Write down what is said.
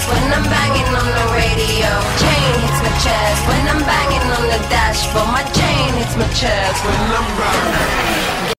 chest when I'm banging on the radio. Chain hits my chest when I'm banging on the dashboard. My chain hits my chest when I'm banging.